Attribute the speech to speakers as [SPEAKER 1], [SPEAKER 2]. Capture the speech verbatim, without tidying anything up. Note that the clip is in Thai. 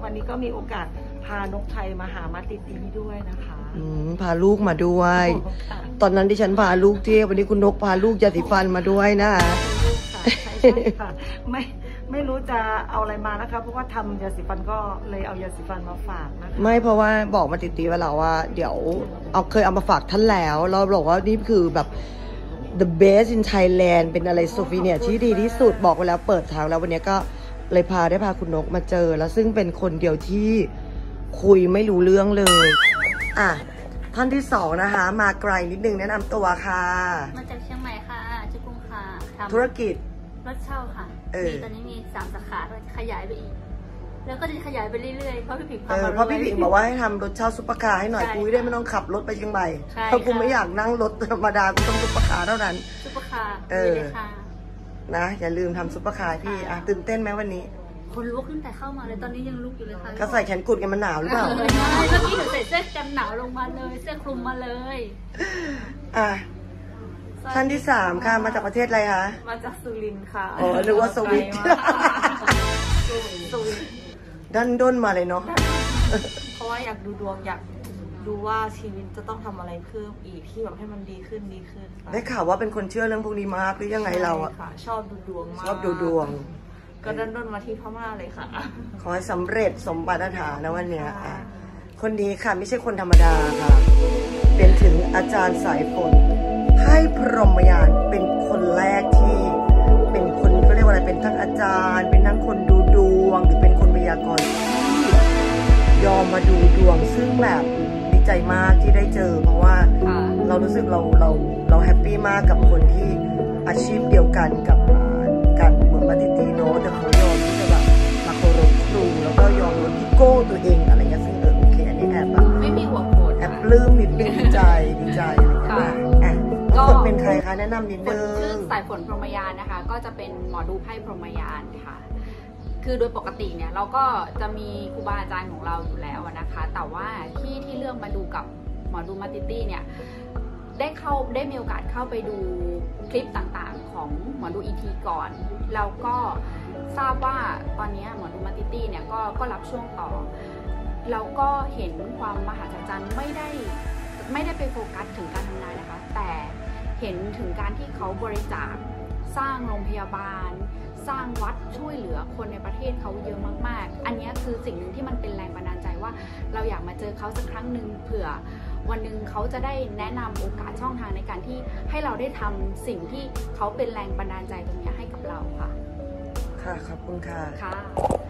[SPEAKER 1] วันนี้ก็มีโอกาสพานกไทยมาหามาติตีด้วยนะคะ
[SPEAKER 2] อืมพาลูกมาด้วยตอนนั้นที่ฉันพาลูกเที่ยววันนี้คุณนกพาลูกยาสีฟันมาด้วยนะ
[SPEAKER 1] ใช่ค่ะไม่ไม่รู้จะเอาอะไรมานะคะเพราะว่าทำยาสีฟันก็เลยเอายาสีฟันมาฝากนะคะ
[SPEAKER 2] ไม่เพราะว่าบอกมาติตีว่าเราว่าเดี๋ยวเอาเคยเอามาฝากท่านแล้วเราบอกว่านี่คือแบบ the best in Thailand เป็นอะไรโซฟีเนียที่ดีที่สุดบอกไปแล้วเปิดทางแล้ววันนี้ก็เลยพาได้พาคุณนกมาเจอแล้วซึ่งเป็นคนเดียวที่คุยไม่รู้เรื่องเลยอ่ะท่านที่สองนะคะมาไกลนิดนึงแนะนำตัวค่ะ
[SPEAKER 3] มาจากเชียงใหม่ค่ะชื่อกุ้งค่ะทำ
[SPEAKER 2] ธุรกิจ
[SPEAKER 3] รถเช่าค่ะมีตอนนี้มีสามสาขาขยายไปอีกแล้วก็จะขยายไปเรื่อยๆเพราะพี่ผิง
[SPEAKER 2] เออเพราะพี่ผิงบอกว่าให้ทำรถเช่าซุปเปอร์คาร์ให้หน่อยกูได้ไม่ต้องขับรถไปเชียงใหม่เพราะกูไม่อยากนั่งรถธรรมดากูต้องซุปเปอร์คาร์เท่านั้น
[SPEAKER 3] ซุปเปอร์คาร์
[SPEAKER 2] เออนะอย่าลืมทำซุปเปอร์คาร์พี่อ่ะตื่นเต้นไหมวันนี้
[SPEAKER 3] คนลุกตั้งแต่เข้ามาเลยตอนนี้ยังลุกอยู่เลยค่ะ
[SPEAKER 2] ก็ใส่แขนกุดกันมันหนาวหรือเปล่า
[SPEAKER 3] ไม่ใช่เมื่อกี้หนูใส่เสื้อกันหนาวลงมาเลยเสื้อคลุมมาเลย
[SPEAKER 2] อ่ะท่านที่สามค่ะมาจากประเทศอะไรคะ
[SPEAKER 1] มาจากสุรินทร์ค่ะ
[SPEAKER 2] อ๋อหรือว่าสวิตดันด้นมาเลยเนาะ
[SPEAKER 1] เพราะว่าอยากดูดวงอยากดูว่าชีวิตจะต้องทำอะไรเพิ่มอีกที่แบบให้มันดีขึ้นดีขึ้น
[SPEAKER 2] ได้ข่าวว่าเป็นคนเชื่อเรื่องพวกนี้มากหรือยังไงเราอะ
[SPEAKER 1] ชอบดูดวงมาก
[SPEAKER 2] ชอบดูดวง
[SPEAKER 1] ก็ดันด้นมาที่พม่าเลยค่ะ
[SPEAKER 2] ขอให้สำเร็จสมปรารถนานะวันนี้คนนี้ค่ะไม่ใช่คนธรรมดาค่ะเป็นถึงอาจารย์สายฝนไพ่พรหมยานเป็นคนแรกที่เป็นคนก็เรียกว่าอะไรเป็นทั้งอาจารย์เป็นทั้งคนดูดวงหรือเป็นคนพยากรณ์ที่ยอมมาดูดวงซึ่งแบบดีใจมากที่ได้เจอเพราะว่าเรารู้สึกเราเราเราแฮปปี้มากกับคนที่อาชีพเดียวกันกับการเหมือนมาติตีโน้ตแต่เขายอมที่จะแบบมาเคารพครูแล้วก็ยอมลดอีโก้ตัวเองอะไรเงี้ยซึ่งเออโอเคอันนี้แอบแบบ
[SPEAKER 3] ไม่มีหัวโขด
[SPEAKER 2] แอบปลื้มนิดนึงดีใจดีใจอะไรเงี้ยอ่ะก็เป็นใครคะแนะนำนิดนึง
[SPEAKER 3] ชื่อสายฝนพรหมยานนะคะก็จะเป็นหมอดูไพ่พรหมยานค่ะคือโดยปกติเนี่ยเราก็จะมีครูบาอาจารย์ของเราอยู่แล้วนะคะแต่ว่าที่ที่เลือกมาดูกับหมอดูมาติตี้เนี่ยได้เข้าได้มีโอกาสเข้าไปดูคลิปต่างๆของหมอดูอีทีก่อนแล้วก็ทราบว่าตอนนี้หมอดูมาติตี้เนี่ยก็ก็รับช่วงต่อเราก็เห็นความมหัศจรรย์ไม่ได้ไม่ได้ไปโฟกัสถึงการทำนายนะคะแต่เห็นถึงการที่เขาบริจาคสร้างโรงพยาบาลสร้างวัดช่วยเหลือคนในประเทศเขาเยอะมากๆอันนี้คือสิ่งหนึ่งที่มันเป็นแรงบันดาลใจว่าเราอยากมาเจอเขาสักครั้งหนึ่งเผื่อวันหนึ่งเขาจะได้แนะนำโอกาสช่องทางในการที่ให้เราได้ทำสิ่งที่เขาเป็นแรงบันดาลใจตรงนี้ให้กับเราค่ะ
[SPEAKER 2] ค่ะขอบคุณค่ะ
[SPEAKER 3] ค่ะ